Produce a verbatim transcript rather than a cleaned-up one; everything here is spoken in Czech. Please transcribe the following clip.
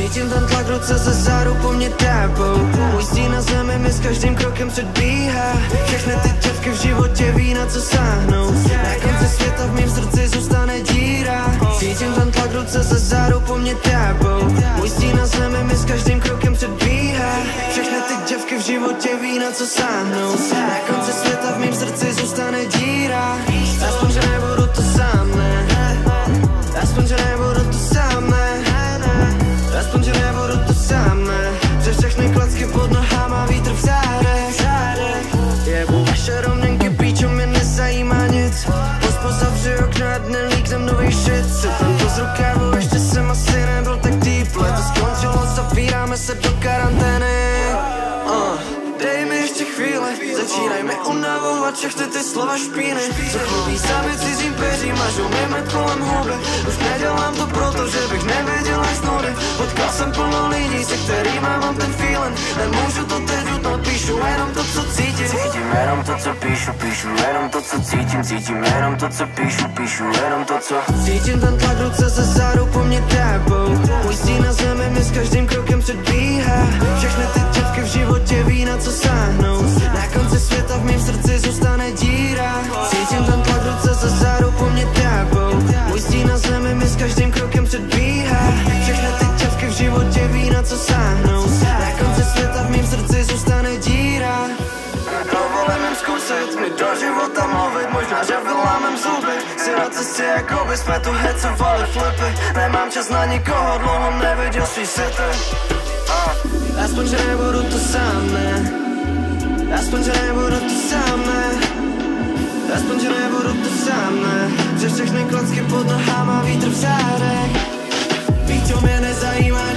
Cítím ten tlak, ruce ze záru po mně tápou. Můj stín na zemi mi s každým krokem předbíhá. Všechny ty děvky v životě ví, na co sáhnou. Na konci světa v mým srdci zůstane díra. Cítím ten tlak, ruce ze záru po mně tápou. Můj stín na zemi mi s každým krokem předbíhá. Všechny ty děvky v životě ví, na co sáhnou. Na konci světa v mým srdci zůstane díra. Aspoň, že nebudu to sám, ne. Aspoň, že nebudu to sám, ne. Aspoň, že nebudu to sám, ne. Přes všechny klacky pod nohama, vítr v zádech. Jebu vaše rovnenky, píčo, mě nezajímá nic. Pospo zavři okno a dne líknem nový shit. Sypem to z rukávu, ještě jsem asi nebyl tak deep. Leto skončilo, zavíráme se do karantény. uh. Dej mi ještě chvíli, začínaj mi unavovat všechny ty slova špíny. Co chlubí sami cizím peřím, mažou mi med kolem huby. Už nedělám to proto, že bych nevěděl až nudy. Potkal jsem plno lidí, se kterýma mám ten feeling. Nemůžu to teď utnout, píšu jenom to, co cítím. Cítím jenom to, co píšu, píšu jenom to, co cítím. Cítím jenom to, co píšu, píšu jenom to, co cítím. Ten tlak, ruce ze záru po mně tápou. Můj stín na zemi mi s každým krokem předbíhá. Všechny ty děvky v životě ví, na co sáhnou. Na konci světa v mým srdci zůstane díra. Cítím ten tlak, ruce ze záru po mně tápou. Můj stín na zemi mi s každým krokem předbíhá. Všechny ty děvky v životě ví, na co sáhnou. Na konci světa v mým srdci zůstane díra. Dovolím jim zkusit mi do života mluvit. Možná, že vylámem zuby. Si na cestě, jako by jsme tu hecovali flipy. Nemám čas na nikoho, dlouho neviděl svý sity. Aspoň, že nebudu to sám, ne. Aspoň, že nebudu to sám, ne. Aspoň, že nebudu to sám, ne. Přes všechny klacky pod nohama, vítr v zádech. Víčo, mě nezajímá